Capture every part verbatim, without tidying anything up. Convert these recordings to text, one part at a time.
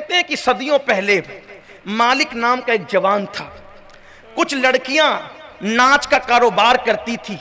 کہتے ہیں کہ صدیوں پہلے مالک نام کا ایک جوان تھا. کچھ لڑکیاں ناچ کا کاروبار کرتی تھی,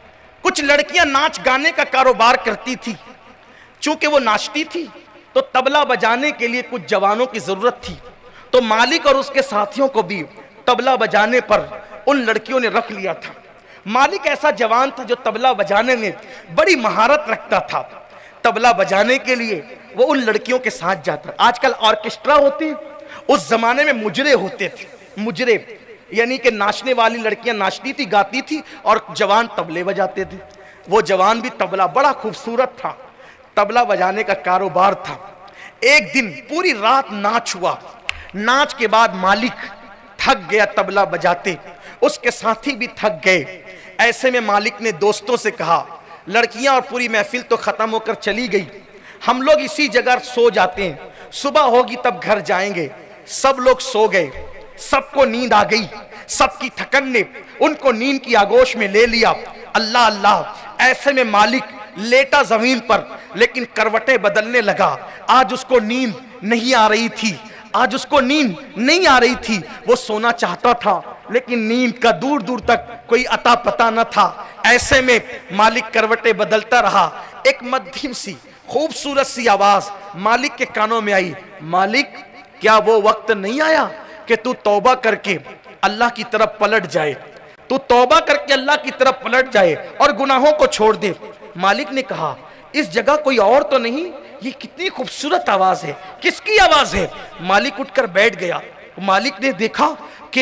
کچھ لڑکیاں ناچ گانے کا کاروبار کرتی تھی. چونکہ وہ ناچتی تھی تو طبلہ بجانے کے لیے کچھ جوانوں کی ضرورت تھی, تو مالک اور اس کے ساتھیوں کو بھی طبلہ بجانے پر ان لڑکیوں نے رکھ لیا تھا. مالک ایسا جوان تھا جو طبلہ بجانے میں بڑی مہارت رکھتا تھا. طبلہ بجانے کے لیے وہ ان لڑکیوں کے ساتھ جاتا. آج کل آرکیسٹرا ہوتے ہیں, اس زمانے میں مجرے ہوتے تھے. مجرے یعنی کہ ناچنے والی لڑکیاں ناچتی تھی, گاتی تھی, اور جوان طبلے بجاتے تھے. وہ جوان بھی طبلہ, بڑا خوبصورت تھا, طبلہ بجانے کا کاروبار تھا. ایک دن پوری رات ناچ ہوا. ناچ کے بعد مالک تھک گیا طبلہ بجاتے, اس کے ساتھی بھی تھک گئے. ایسے میں مالک نے دوستوں سے کہا, لڑکیاں اور پوری محفل تو ختم ہو کر چلی گئی, ہم لوگ اسی جگہ سو جاتے ہیں, صبح ہوگی تب گھر جائیں گے. سب لوگ سو گئے, سب کو نیند آ گئی. سب کی تھکن نے ان کو نیند کی آگوش میں لے لیا. اللہ اللہ. ایسے میں مالک لیٹا زمین پر, لیکن کروٹیں بدلنے لگا. آج اس کو نیند نہیں آ رہی تھی, آج اس کو نیند نہیں آ رہی تھی. وہ سونا چاہتا تھا لیکن نیند کا دور دور تک کوئی عطا پتہ نہ تھا. ایسے میں مالک کروٹیں بدلتا رہا. ایک مدھم سی خوبصورت سی آواز مالک کے کانوں میں آئی, مالک کیا وہ وقت نہیں آیا کہ تو توبہ کر کے اللہ کی طرف پلٹ جائے, تو توبہ کر کے اللہ کی طرف پلٹ جائے اور گناہوں کو چھوڑ دے. مالک نے کہا, اس جگہ کوئی اور تو نہیں, یہ کتنی خوبصورت آواز ہے, کس کی آواز ہے؟ مالک اٹھ کر بیٹھ گیا. مالک نے دیکھا کہ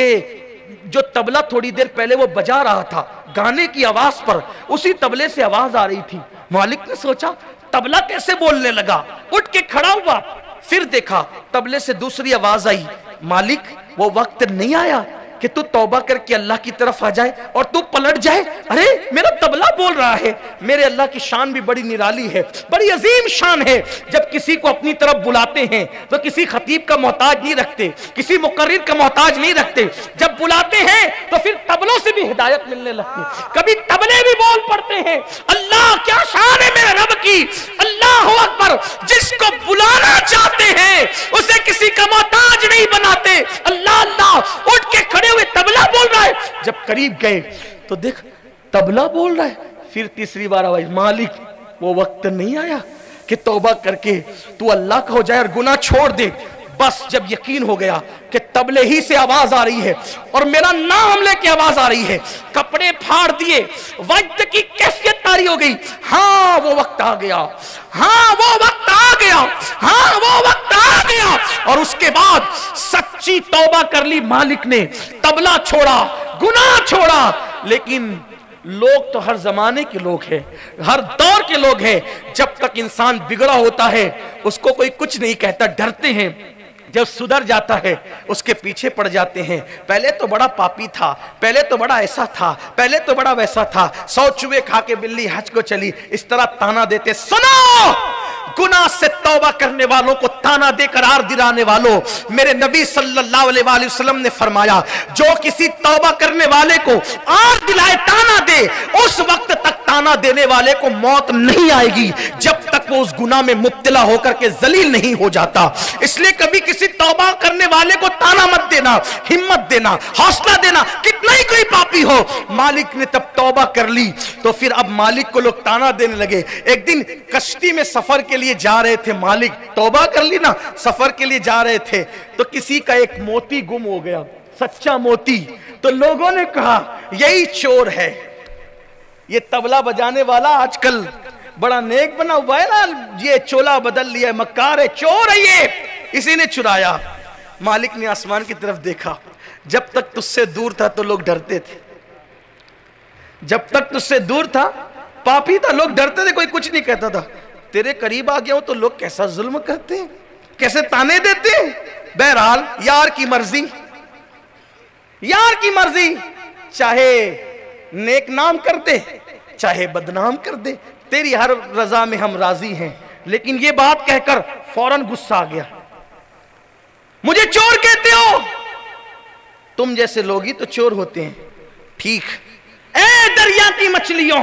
جو طبلہ تھوڑی دیر پہلے وہ بجا رہا تھا, گانے کی آواز پر اسی طبلے سے آواز آ رہی تھی. مالک نے سوچا طبلہ کیسے بولنے لگا, اٹھ کے کھڑا ہوا. پھر دیکھا طبلے سے دوسری آواز آئی, مالک وہ وقت نہیں آیا کہ تو توبہ کر کے اللہ کی طرف آ جائے اور تو پلٹ جائے؟ ارے میرا طبلہ بول رہا ہے. میرے اللہ کی شان بھی بڑی نرالی ہے, بڑی عظیم شان ہے. جب کسی کو اپنی طرف بلاتے ہیں تو کسی خطیب کا محتاج نہیں رکھتے, کسی مقرر کا محتاج نہیں رکھتے. جب بلاتے ہیں تو پھر طبلوں سے بھی ہدایت ملنے لگتی, کبھی طبلے بھی بول پڑتے ہیں. اللہ کیا شان ہے میرے رب کی, اللہ اکبر. جس کو بلانا چاہتے ہیں اسے کسی کا محتاج نہیں بناتے. اللہ اللہ. اٹھ کے کھڑے ہوئے طبلہ بول رہا ہے. جب قریب گئے تو دیکھ طبلہ بول رہا ہے. پھر تیسری بار آواز, مالک وہ وقت نہیں آیا کہ توبہ کر کے تو اللہ کا ہو جائے اور گناہ چھوڑ دے. بس جب یقین ہو گیا کہ طبلے ہی سے آواز آ رہی ہے اور میرا نام لے کے آواز آ رہی ہے, کپڑے پھاڑ دیے, وجد کی کیفیت طاری ہو گئی. ہاں وہ وقت آ گیا, ہاں وہ وقت آ گیا, ہاں وہ وقت آ گیا. اور اس کے بعد سچی توبہ کر لی مالک نے, طبلہ چھوڑا, گناہ چھوڑا. لیکن لوگ تو ہر زمانے کے لوگ ہیں, ہر دور کے لوگ ہیں. جب تک انسان بگڑا ہوتا ہے اس کو کوئی کچھ نہیں کہتا, ڈرتے ہیں. جب سدھر جاتا ہے اس کے پیچھے پڑ جاتے ہیں. پہلے تو بڑا پاپی تھا, پہلے تو بڑا ایسا تھا, پہلے تو بڑا ویسا تھا, سو چوہے کھا کے بلی حج کو چلی, اس طرح تانا دیتے. سنو, گناہ سے توبہ کرنے والوں کو تانا دے کر آر دلانے والوں, میرے نبی صلی اللہ علیہ وآلہ وسلم نے فرمایا, جو کسی توبہ کرنے والے کو آر دلائے, تانا دے, اس وقت تک تانا دینے والے کو موت نہیں آئے گی جب تک وہ اس گناہ میں مبتلا ہو کر کے ذلیل نہیں ہو جاتا. اس لیے کبھی کسی توبہ کرنے والے کو تانا مت دینا, ہمت دینا, حوصلہ دینا, کتنا ہی کوئی پاپی ہو. مالک نے تب توبہ کر لی تو پھر اب مالک کو لوگ تانا دینے لگے. ایک دن کشتی میں سفر کے لیے جا رہے تھے, مالک توبہ کر لی نا, سفر کے لیے جا رہے تھے تو کسی کا ایک موتی گم ہو گیا, سچا موتی. تو لوگوں نے کہا یہی چور ہے, یہ طبلہ بجانے والا آج کل بڑا نیک بنا ہوا ہے نا, یہ چولا بدل لیا ہے, مکار ہے, چور ہے, یہ اسی نے چرایا. مالک نے آسمان کی طرف دیکھا, جب تک تجھ سے دور تھا تو لوگ ڈرتے تھے, جب تک تجھ سے دور تھا پاپی تھا, لوگ ڈرتے تھے, کوئی کچھ نہیں کہتا تھا. تیرے قریب آ گیا ہوں تو لوگ کیسا ظلم کرتے ہیں, کیسے تانے دیتے ہیں. بہرحال یار کی مرضی, یار کی مرضی, چاہے نیک نام کر دے چاہے بدنام کر دے, تیری ہر رضا میں ہم راضی ہیں. لیکن یہ بات کہہ کر فوراً غصہ آ گیا, مجھے چور کہتے ہو, تم جیسے لوگ ہی تو چور ہوتے ہیں. ٹھیک, اے دریا کی مچھلیوں,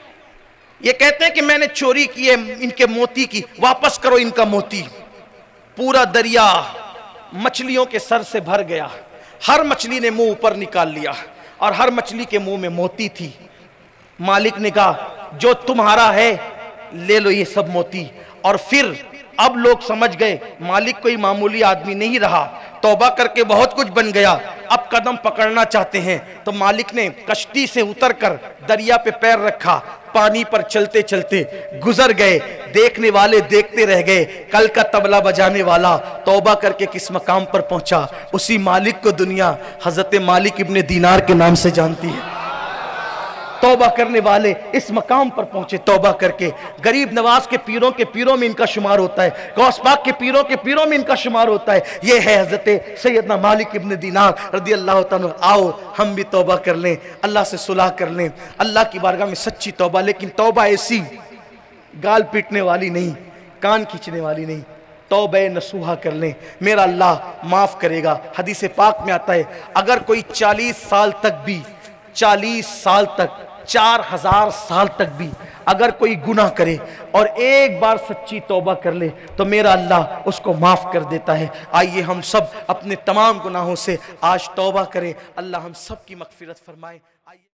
یہ کہتے ہیں کہ میں نے چوری کی ہے ان کے موتی کی, واپس کرو ان کا موتی. पूरा दरिया मछलियों के सर से भर गया। हर मछली ने मुंह ऊपर निकाल लिया और हर मछली के मुंह में मोती थी। मालिक ने कहा जो तुम्हारा है ले लो ये सब मोती। और फिर अब लोग समझ गए मालिक कोई मामूली आदमी नहीं रहा, तौबा करके बहुत कुछ बन गया, अब कदम पकड़ना चाहते हैं। तो मालिक ने कश्ती से उतरकर दरिया पे पैर रखा, पानी पर चलते चलते गुजर गए। देखने वाले देखते रह गए। कल का तबला बजाने वाला तौबा करके किस मकाम पर पहुंचा, उसी मालिक को दुनिया हजरत मालिक इब्ने दीनार के नाम से जानती है। तौबा करने वाले इस मकाम पर पहुंचे, तौबा करके गरीब नवाज के पीरों के पीरों में इनका शुमार होता है, गौस पाक के पीरों के पीरों में इनका शुमार होता है। ये है हजरत सैयदना मालिक इब्ने दीनार रदी अल्लाह ताला। आओ हम भी तौबा कर लें, अल्लाह से सुलह कर लें, अल्लाह की बारगाह में सच्ची तौबा। लेकिन तौबा ऐसी गाल पीटने वाली नहीं, कान खींचने वाली नहीं, तौबे नसूहा कर लें, मेरा अल्लाह माफ करेगा। हदीस पाक में आता है अगर कोई चालीस साल तक भी चालीस साल तक चार हजार साल तक भी अगर कोई गुनाह करे और एक बार सच्ची तौबा कर ले तो मेरा अल्लाह उसको माफ कर देता है। आइए हम सब अपने तमाम गुनाहों से आज तौबा करें, अल्लाह हम सब की मगफिरत फरमाए।